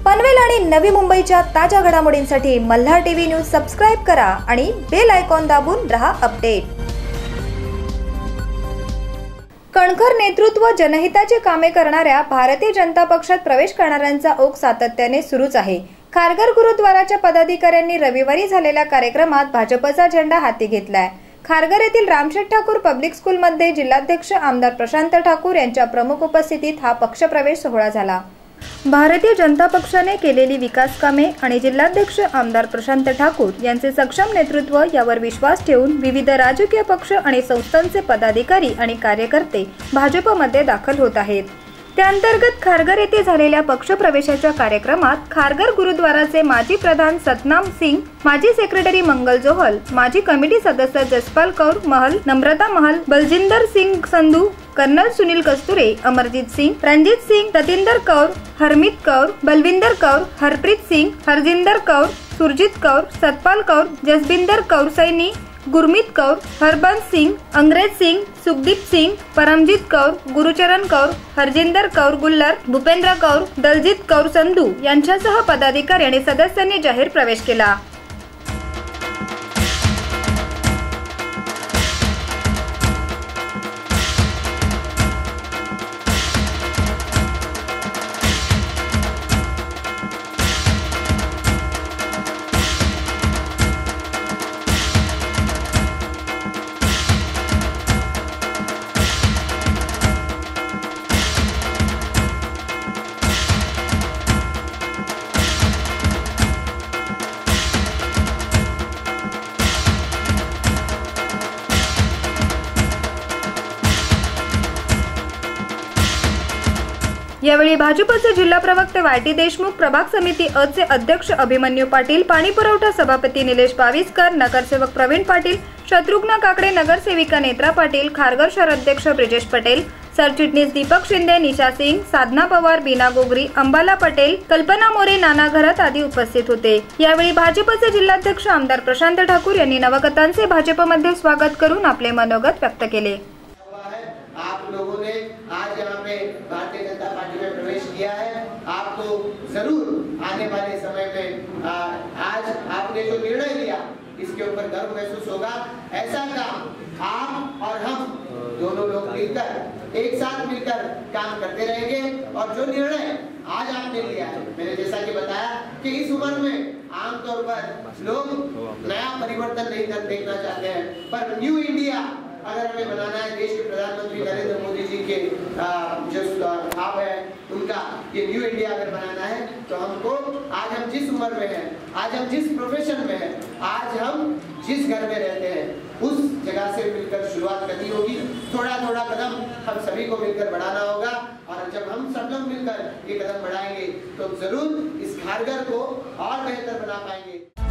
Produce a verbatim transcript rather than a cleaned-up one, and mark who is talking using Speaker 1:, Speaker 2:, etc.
Speaker 1: पनवेल आणि नवी मुंबईच्या ताज्या घडामोडींसाठी मल्हार टीव्ही न्यूज सबस्क्राइब करा आणि बेल आयकॉन दाबून रहा अपडेट। कणखर नेतृत्व जनहिताचे कामे करणाऱ्या भारतीय जनता पक्षात प्रवेश करणाऱ्यांचा ओघ सातत्याने सुरूच आहे। खारघर गुरुद्वाराच्या पदाधिकाऱ्यांनी रविवारी झालेल्या कार्यक्रमात भाजपचा झेंडा हाती घेतलाय। खारघर येथील रामशेठ ठाकूर पब्लिक स्कूल मध्ये जिल्हाध्यक्ष आमदार प्रशांत ठाकूर यांच्या प्रमुख उपस्थितीत हा पक्षप्रवेश सोहळा झाला। भारतीय जनता पक्षाने केलेली विकास कामे आणि जिल्हाध्यक्ष आमदार प्रशांत ठाकूर यांचे सक्षम नेतृत्व यावर विश्वास ठेवून विविध राजकीय पक्ष आणि संस्थांचे पदाधिकारी आणि कार्यकर्ते भाजपमध्ये दाखल होत आहेत। त्याअंतर्गत खारघर येथे झालेल्या पक्षप्रवेशाच्या कार्यक्रमात खारघर गुरुद्वाराचे माजी प्रधान सतनाम सिंग, माजी सेक्रेटरी मंगल जोहल, माजी कमिटी सदस्य जसपाल कौर महल, नम्रता महल, बलजिंदर सिंग संधू, कर्नल सुनील कस्तुरे, अमरजीत सिंग, रणजीत सिंग, सतिंदर कौर, हरमीत कौर, बलविंदर कौर, हरप्रीत सिंग, हरजिंदर कौर, सुरजीत कौर, सतपाल कौर, जसबिंदर कौर सैनी, गुरमीत कौर, हरबंस सिंग, अंग्रेज सिंग, सुखदीप सिंग, परमजीत कौर, गुरुचरण कौर, हरजिंदर कौर गुल्लर, भूपेंद्र कौर, दलजीत कौर संधू यांच्यासह पदाधिकारी आणि सदस्यांनी जाहीर प्रवेश केला। यावेळी भाजपचे जिल्हा प्रवक्ते वाय टी देशमुख, प्रभाग समिती अ चे अध्यक्ष अभिमन्यू पाटील, पाणी पुरवठा सभापती निलेश बाविस्कर, नगरसेवक प्रवीण पाटील, शत्रुघ्न काकडे, नगरसेविका नेत्रा पाटील, खारघर शहर अध्यक्ष ब्रिजेश पटेल, सरचिटणीस दीपक शिंदे, निशा सिंग, साधना पवार, बीना गोगरी, अंबाला पटेल, कल्पना मोरे, नाना घरात आदी उपस्थित होते। यावेळी भाजपचे जिल्हाध्यक्ष आमदार प्रशांत ठाकूर यांनी नवगतांचे भाजपमध्ये स्वागत करून आपले मनोगत व्यक्त केले।
Speaker 2: आप लोगों ने आज यहाँ पे भारतीय जनता पार्टी में प्रवेश किया है। आपको जरूर आने वाले समय में आ, आज आपने जो निर्णय लिया इसके ऊपर गर्व महसूस होगा। ऐसा काम आप और हम दोनों लोग मिलकर एक साथ मिलकर काम करते रहेंगे। और जो निर्णय आज आपने लिया है, मैंने जैसा कि बताया कि इस उम्र में आमतौर पर लोग नया परिवर्तन नहीं कर देखना चाहते हैं, पर न्यू इंडिया अगर हमें बनाना है, देश के प्रधानमंत्री नरेंद्र मोदी जी के जो भाव है उनका, ये न्यू इंडिया अगर बनाना है तो हमको आज हम जिस उम्र में हैं, आज हम जिस प्रोफेशन में हैं, आज हम जिस घर में रहते हैं उस जगह से मिलकर शुरुआत करनी होगी। थोड़ा थोड़ा कदम हम सभी को मिलकर बढ़ाना होगा और जब हम सब लोग मिलकर ये कदम बढ़ाएंगे तो जरूर इस खारघर को और बेहतर बना पाएंगे।